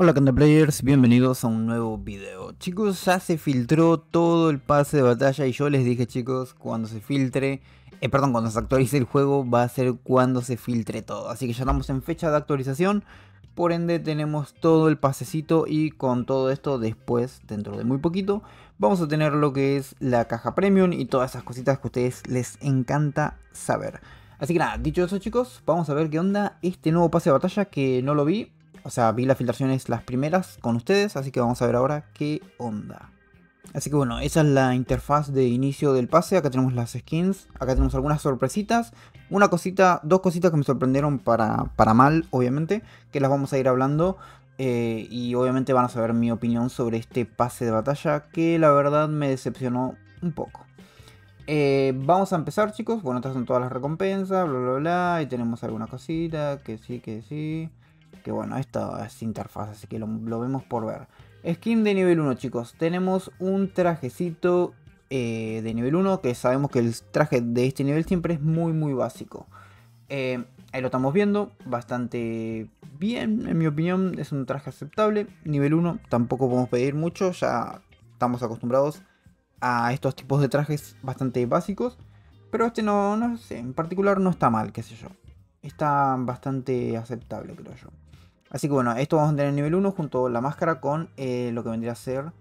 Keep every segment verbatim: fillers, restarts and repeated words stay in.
Hola Players, bienvenidos a un nuevo video. Chicos, ya se filtró todo el pase de batalla y yo les dije, chicos, cuando se filtre, eh, perdón, cuando se actualice el juego va a ser cuando se filtre todo. Así que ya estamos en fecha de actualización, por ende tenemos todo el pasecito y con todo esto después, dentro de muy poquito, vamos a tener lo que es la caja premium y todas esas cositas que a ustedes les encanta saber. Así que nada, dicho eso chicos, vamos a ver qué onda este nuevo pase de batalla que no lo vi. O sea, vi las filtraciones las primeras con ustedes, así que vamos a ver ahora qué onda. Así que bueno, esa es la interfaz de inicio del pase. Acá tenemos las skins, acá tenemos algunas sorpresitas. Una cosita, dos cositas que me sorprendieron para, para mal, obviamente, que las vamos a ir hablando. Eh, y obviamente van a saber mi opinión sobre este pase de batalla, que la verdad me decepcionó un poco. Eh, vamos a empezar chicos, bueno, estas son todas las recompensas, bla bla bla, y tenemos alguna cosita, que sí, que sí. Que bueno, esto es interfaz, así que lo, lo vemos por ver. Skin de nivel uno, chicos. Tenemos un trajecito eh, de nivel uno, que sabemos que el traje de este nivel siempre es muy, muy básico. Eh, ahí lo estamos viendo, bastante bien, en mi opinión, es un traje aceptable. Nivel uno, tampoco podemos pedir mucho, ya estamos acostumbrados a estos tipos de trajes bastante básicos. Pero este no, no sé, en particular no está mal, qué sé yo. Está bastante aceptable, creo yo. Así que bueno, esto vamos a tener en nivel uno junto a la máscara con eh, lo que vendría a ser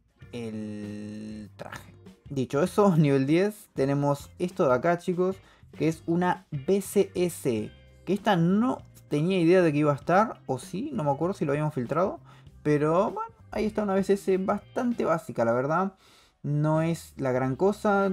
el traje. Dicho eso, nivel diez tenemos esto de acá, chicos, que es una B C S. Que esta no tenía idea de que iba a estar, o sí, no me acuerdo si lo habíamos filtrado. Pero bueno, ahí está una B C S bastante básica, la verdad. No es la gran cosa.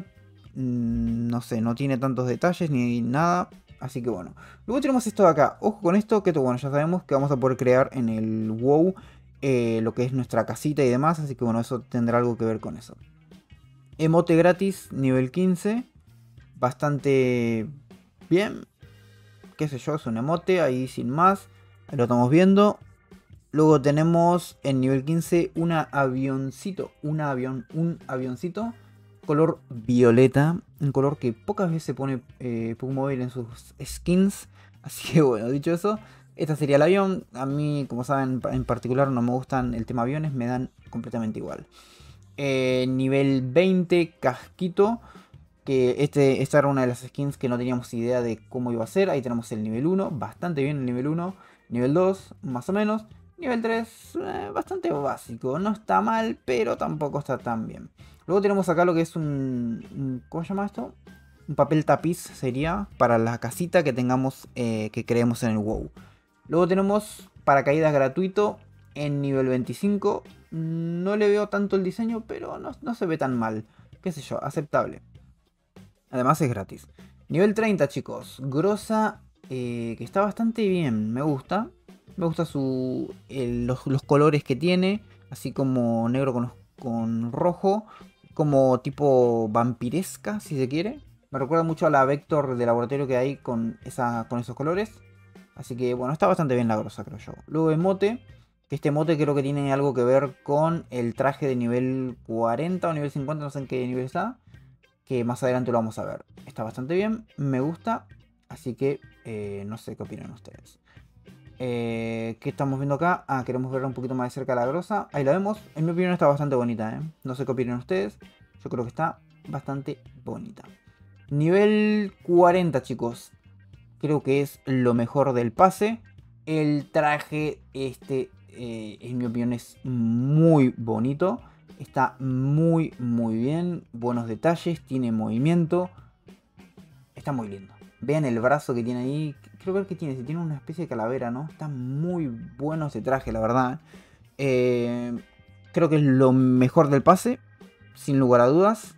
mm, No sé, no tiene tantos detalles ni nada. Así que bueno. Luego tenemos esto de acá. Ojo con esto, que esto, bueno, ya sabemos que vamos a poder crear en el WoW eh, lo que es nuestra casita y demás. Así que bueno, eso tendrá algo que ver con eso. Emote gratis, nivel quince. Bastante bien. Qué sé yo, es un emote, ahí sin más. Ahí lo estamos viendo. Luego tenemos en nivel quince una avioncito. Un avión, un avioncito. Color violeta. Un color que pocas veces se pone eh, Pugmobile en sus skins. Así que bueno, dicho eso, esta sería el avión. A mí, como saben, en particular no me gustan el tema aviones. Me dan completamente igual. Eh, nivel veinte, casquito. Que este, esta era una de las skins que no teníamos idea de cómo iba a ser. Ahí tenemos el nivel uno, bastante bien el nivel uno. Nivel dos, más o menos. Nivel tres, eh, bastante básico. No está mal, pero tampoco está tan bien. Luego tenemos acá lo que es un... un ¿cómo se llama esto? Un papel tapiz sería para la casita que tengamos, eh, que creemos en el WoW. Luego tenemos paracaídas gratuito en nivel veinticinco. No le veo tanto el diseño, pero no, no se ve tan mal. Qué sé yo, aceptable. Además es gratis. Nivel treinta, chicos. Grosa, eh, que está bastante bien. Me gusta. Me gusta su, el- los, los colores que tiene. Así como negro con, con rojo. Como tipo vampiresca, si se quiere. Me recuerda mucho a la Vector de laboratorio que hay con, esa, con esos colores. Así que bueno, está bastante bien la grosa, creo yo. Luego emote. Que este emote creo que tiene algo que ver con el traje de nivel cuarenta o nivel cincuenta. No sé en qué nivel está, que más adelante lo vamos a ver. Está bastante bien, me gusta, así que eh, no sé qué opinan ustedes. Eh, ¿Qué estamos viendo acá? Ah, queremos ver un poquito más de cerca la grosa. Ahí la vemos, en mi opinión está bastante bonita, ¿eh? No sé qué opinan ustedes, yo creo que está bastante bonita. Nivel cuarenta, chicos, creo que es lo mejor del pase. El traje este, eh, en mi opinión, es muy bonito. Está muy, muy bien. Buenos detalles, tiene movimiento. Está muy lindo. Vean el brazo que tiene ahí. Quiero ver qué tiene. Si tiene una especie de calavera, ¿no? Está muy bueno ese traje, la verdad. Eh, creo que es lo mejor del pase, sin lugar a dudas.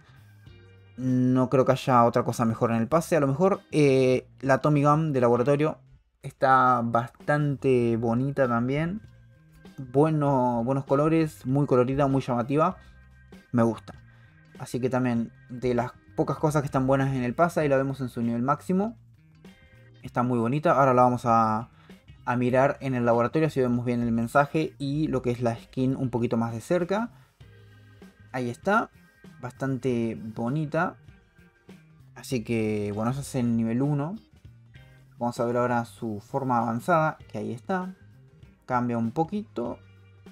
No creo que haya otra cosa mejor en el pase. A lo mejor eh, la Tommy Gun de laboratorio está bastante bonita también. Bueno, buenos colores, muy colorida, muy llamativa. Me gusta. Así que también de las pocas cosas que están buenas en el pase, ahí la vemos en su nivel máximo. Está muy bonita. Ahora la vamos a, a mirar en el laboratorio si vemos bien el mensaje y lo que es la skin un poquito más de cerca. Ahí está. Bastante bonita. Así que bueno, eso es el nivel uno. Vamos a ver ahora su forma avanzada, que ahí está. Cambia un poquito.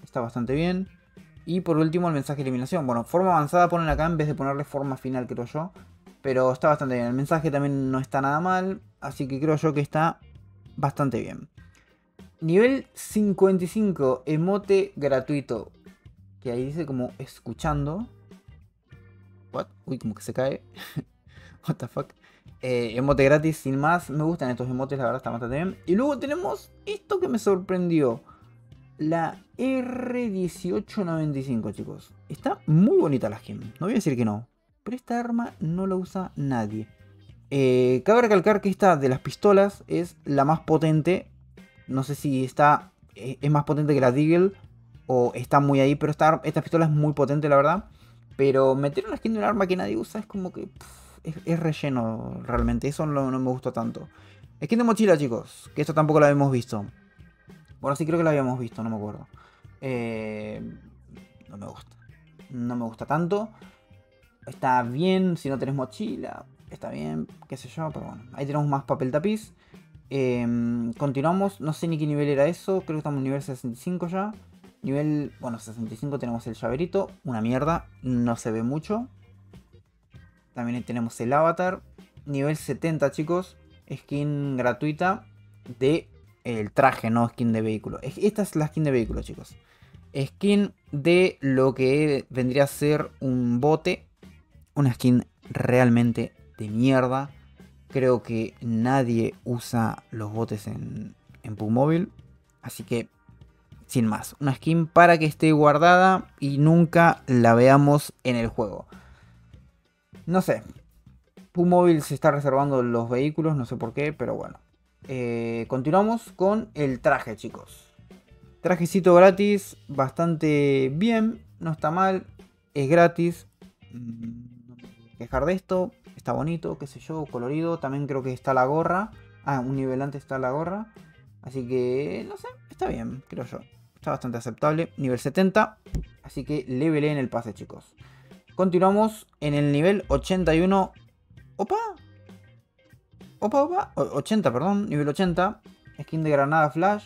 Está bastante bien. Y por último el mensaje de eliminación. Bueno, forma avanzada ponen acá en vez de ponerle forma final, creo yo. Pero está bastante bien. El mensaje también no está nada mal. Así que creo yo que está bastante bien. Nivel cincuenta y cinco, emote gratuito. Que ahí dice como escuchando. What? Uy, como que se cae. What the fuck. Eh, emote gratis sin más. Me gustan estos emotes, la verdad está bastante bien. Y luego tenemos esto que me sorprendió. La R dieciocho noventa y cinco, chicos. Está muy bonita la skin. No voy a decir que no. Pero esta arma no la usa nadie. Eh, cabe recalcar que esta de las pistolas es la más potente. No sé si está eh, es más potente que la Deagle o está muy ahí, pero esta, esta pistola es muy potente, la verdad. Pero meter una skin de un arma que nadie usa es como que pff, es, es relleno realmente. Eso no, no me gustó tanto. Skin de mochila, chicos, que esto tampoco lo habíamos visto. Bueno, sí creo que lo habíamos visto, no me acuerdo. Eh, no me gusta. No me gusta tanto. Está bien si no tenés mochila. Está bien, qué sé yo, pero bueno. Ahí tenemos más papel tapiz. Eh, continuamos, no sé ni qué nivel era eso. Creo que estamos en nivel sesenta y cinco ya. Nivel, bueno, sesenta y cinco tenemos el llaverito. Una mierda, no se ve mucho. También tenemos el avatar. Nivel setenta, chicos. Skin gratuita de el traje, no skin de vehículo. Esta es la skin de vehículo, chicos. Skin de lo que vendría a ser un bote. Una skin realmente de mierda. Creo que nadie usa los botes en, en Pugmobile. Así que, sin más. Una skin para que esté guardada y nunca la veamos en el juego. No sé. Pugmobile se está reservando los vehículos, no sé por qué, pero bueno. Eh, continuamos con el traje, chicos. Trajecito gratis, bastante bien, no está mal, es gratis. No me voy a quejar de esto, está bonito, qué sé yo, colorido. También creo que está la gorra. Ah, un nivel antes está la gorra. Así que, no sé, está bien, creo yo. Está bastante aceptable. Nivel setenta. Así que levelé en el pase, chicos. Continuamos en el nivel ochenta y uno. ¡Opa! Opa, opa. ochenta, perdón. Nivel ochenta. Skin de granada flash.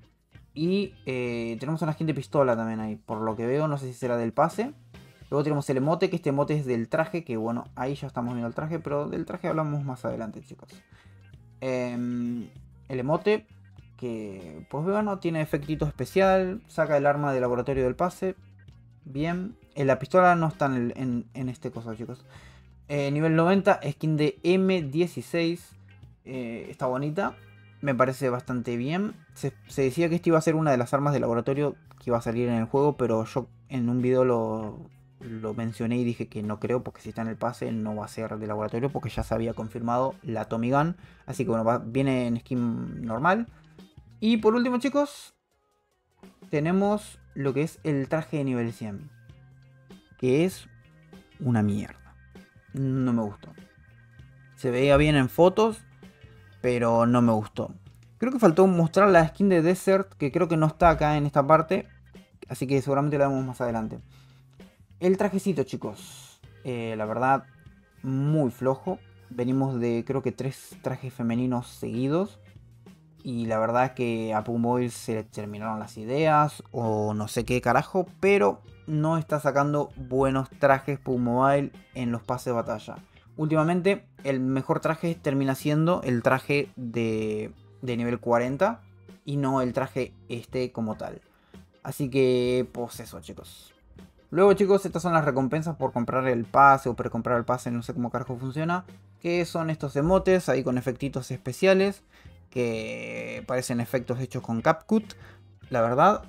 Y eh, tenemos una skin de pistola también ahí. Por lo que veo, no sé si será del pase. Luego tenemos el emote, que este emote es del traje. Que bueno, ahí ya estamos viendo el traje. Pero del traje hablamos más adelante, chicos. Eh, el emote, que pues bueno, tiene efectito especial. Saca el arma de laboratorio del pase. Bien. En la pistola no está en, el, en, en este coso, chicos. Eh, nivel noventa, skin de eme dieciséis. Eh, está bonita. Me parece bastante bien. Se, se decía que esta iba a ser una de las armas de laboratorio que iba a salir en el juego, pero yo en un video lo, lo mencioné y dije que no creo, porque si está en el pase no va a ser de laboratorio, porque ya se había confirmado la Tommy Gun. Así que bueno, va, viene en skin normal. Y por último, chicos, tenemos lo que es el traje de nivel cien, que es una mierda. No me gustó. Se veía bien en fotos, pero no me gustó. Creo que faltó mostrar la skin de Desert, que creo que no está acá en esta parte. Así que seguramente la vemos más adelante. El trajecito, chicos. Eh, la verdad, muy flojo. Venimos de creo que tres trajes femeninos seguidos. Y la verdad es que a Pugmobile se le terminaron las ideas. O no sé qué carajo. Pero no está sacando buenos trajes Pugmobile en los pases de batalla. Últimamente el mejor traje termina siendo el traje de, de nivel cuarenta y no el traje este como tal. Así que pues eso, chicos. Luego, chicos, estas son las recompensas por comprar el pase o precomprar el pase, no sé cómo carajo funciona. Que son estos emotes ahí con efectitos especiales que parecen efectos hechos con CapCut. La verdad,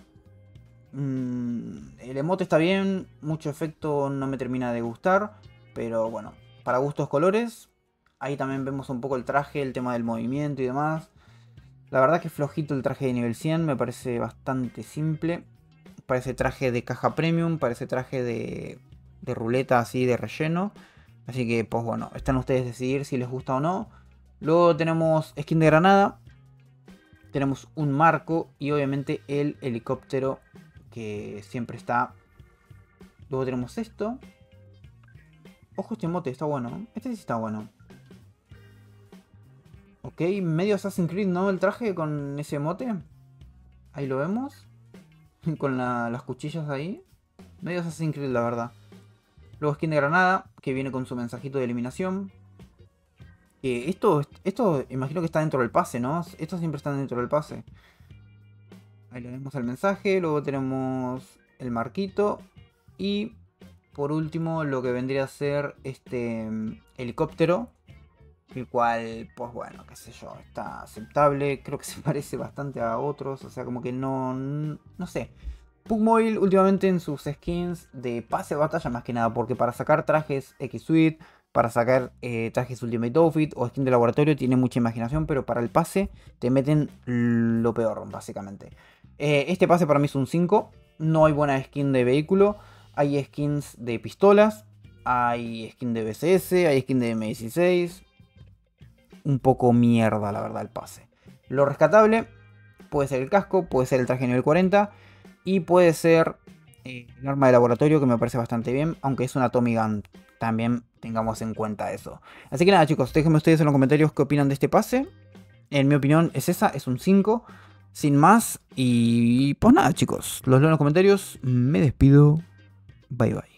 mmm, el emote está bien, mucho efecto no me termina de gustar, pero bueno. Para gustos colores. Ahí también vemos un poco el traje, el tema del movimiento y demás. La verdad que flojito el traje de nivel cien. Me parece bastante simple. Parece traje de caja premium. Parece traje de, de ruleta así de relleno. Así que pues bueno, están ustedes decidir si les gusta o no. Luego tenemos skin de granada. Tenemos un marco. Y obviamente el helicóptero que siempre está. Luego tenemos esto. Ojo, este emote está bueno. Este sí está bueno. Ok, medio Assassin's Creed, ¿no? El traje con ese emote. Ahí lo vemos. con la- las cuchillas ahí. Medio Assassin's Creed, la verdad. Luego skin de granada, que viene con su mensajito de eliminación. Que esto, esto imagino que está dentro del pase, ¿no? Estos siempre están dentro del pase. Ahí le vemos el mensaje, luego tenemos el marquito. Y por último lo que vendría a ser este mm, helicóptero. El cual, pues bueno, qué sé yo, está aceptable. Creo que se parece bastante a otros. O sea, como que no, no sé. Pugmobile últimamente en sus skins de pase de batalla más que nada, porque para sacar trajes X-Suite, para sacar eh, trajes Ultimate Outfit o skin de laboratorio tiene mucha imaginación, pero para el pase te meten lo peor, básicamente. Eh, este pase para mí es un cinco, no hay buena skin de vehículo, hay skins de pistolas, hay skin de B C S, hay skin de M dieciséis, un poco mierda la verdad el pase. Lo rescatable puede ser el casco, puede ser el traje nivel cuarenta. Y puede ser eh, el arma de laboratorio, que me parece bastante bien, aunque es una Tommy Gun. También tengamos en cuenta eso. Así que nada, chicos, déjenme ustedes en los comentarios qué opinan de este pase. En mi opinión es esa, es un cinco. Sin más. Y pues nada, chicos, los leo en los comentarios. Me despido. Bye bye.